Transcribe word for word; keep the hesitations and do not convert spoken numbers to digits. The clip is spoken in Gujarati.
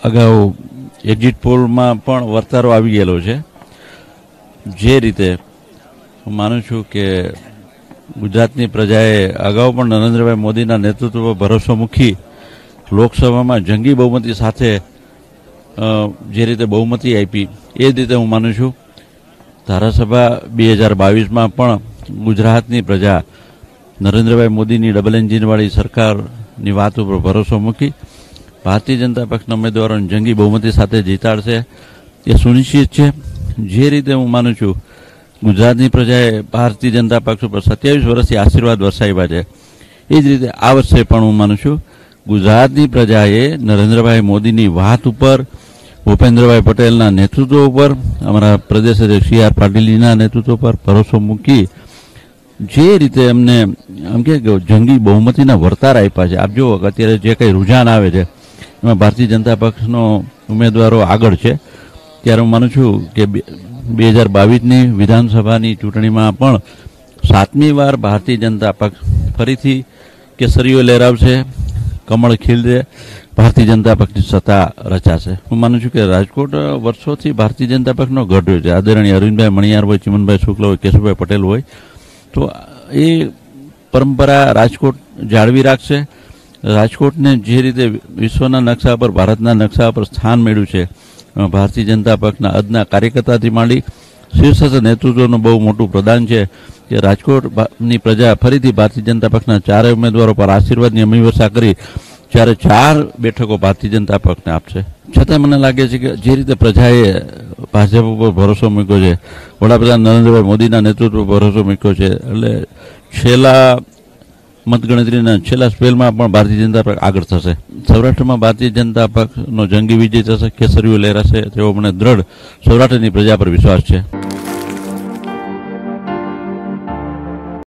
અગાઉ એક્ઝિટ પોલમાં પણ વર્તારો આવી ગયેલો છે. જે રીતે હું માનું છું કે ગુજરાતની પ્રજાએ અગાઉ પણ નરેન્દ્રભાઈ મોદીના નેતૃત્વ પર ભરોસો મૂકી લોકસભામાં જંગી બહુમતી સાથે જે રીતે બહુમતી આપી, એ જ રીતે હું માનું છું ધારાસભા બે હજાર બાવીસમાં પણ ગુજરાતની પ્રજા નરેન્દ્રભાઈ મોદીની ડબલ એન્જિનવાળી સરકારની વાત ઉપર ભરોસો મૂકી ભારતીય જનતા પક્ષના ઉમેદવારોને જંગી બહુમતી સાથે જીતાડશે એ સુનિશ્ચિત છે. જે રીતે હું માનું છું ગુજરાતની પ્રજાએ ભારતીય જનતા પક્ષ ઉપર સત્યાવીસ વર્ષથી આશીર્વાદ વરસાવ્યા છે, એ જ રીતે આ વર્ષે પણ હું માનું છું ગુજરાતની પ્રજાએ નરેન્દ્રભાઈ મોદીની વાત ઉપર, ભૂપેન્દ્રભાઈ પટેલના નેતૃત્વ ઉપર, અમારા પ્રદેશ અધ્યક્ષ સી આર પાટીલજીના નેતૃત્વ પર ભરોસો મૂકી જે રીતે એમને એમ કે જંગી બહુમતીના વર્તાર આપ્યા છે. આપ જુઓ અત્યારે જે કંઈ રૂઝાન આવે છે એમાં ભારતીય જનતા પક્ષનો ઉમેદવારો આગળ છે. ત્યારે હું માનું છું કે બે હજાર બાવીસની વિધાનસભાની ચૂંટણીમાં પણ સાતમી વાર ભારતીય જનતા પક્ષ ફરીથી કેસરીઓ લહેરાવશે, કમળ ખીલશે, ભારતીય જનતા પક્ષની સત્તા રચાશે. હું માનું છું કે રાજકોટ વર્ષોથી ભારતીય જનતા પક્ષનો ગઢ રહ્યો છે. આદરણીય અરવિંદભાઈ મણિયાર હોય, ચિમનભાઈ શુક્લ હોય, કેશુભાઈ પટેલ હોય, તો એ પરંપરા રાજકોટ જાળવી રાખશે. રાજકોટને જે રીતે વિશ્વના નકશા પર, ભારતના નકશા પર સ્થાન મળ્યું છે ભારતીય જનતા પક્ષના અદના કાર્યકર્તાથી માંડી શીર્ષસ્થ નેતૃત્વનું બહુ મોટું પ્રદાન છે કે રાજકોટની પ્રજા ફરીથી ભારતીય જનતા પક્ષના ચારેય ઉમેદવારો પર આશીર્વાદની અમીવર્ષા કરી જ્યારે ચાર બેઠકો ભારતીય જનતા પક્ષને આપશે. છતાં મને લાગે છે કે જે રીતે પ્રજાએ ભાજપ ઉપર ભરોસો મૂક્યો છે, વડાપ્રધાન નરેન્દ્રભાઈ મોદીના નેતૃત્વ પર ભરોસો મૂક્યો છે, એટલે છેલ્લા મતગણતરીના છેલ્લા સ્પેલમાં પણ ભારતીય જનતા પક્ષ આગળ થશે. સૌરાષ્ટ્રમાં ભારતીય જનતા પક્ષનો જંગી વિજય થશે, કેસરીઓ લહેરાશે તેવો મને દ્રઢ સૌરાષ્ટ્રની પ્રજા પર વિશ્વાસ છે.